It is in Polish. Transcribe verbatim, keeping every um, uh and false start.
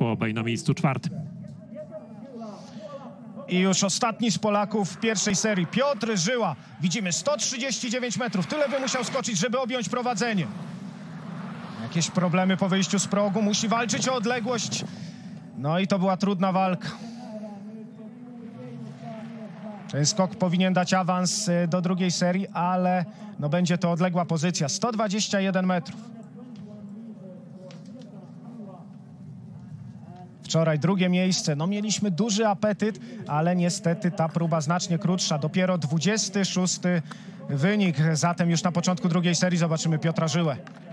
bo obaj na miejscu czwartym. I już ostatni z Polaków w pierwszej serii, Piotr Żyła. Widzimy sto trzydzieści dziewięć metrów. Tyle by musiał skoczyć, żeby objąć prowadzenie. Jakieś problemy po wyjściu z progu. Musi walczyć o odległość. No i to była trudna walka. Ten skok powinien dać awans do drugiej serii, ale no będzie to odległa pozycja. sto dwadzieścia jeden metrów. Wczoraj drugie miejsce. No mieliśmy duży apetyt, ale niestety ta próba znacznie krótsza. Dopiero dwudziesty szósty wynik. Zatem już na początku drugiej serii zobaczymy Piotra Żyłę.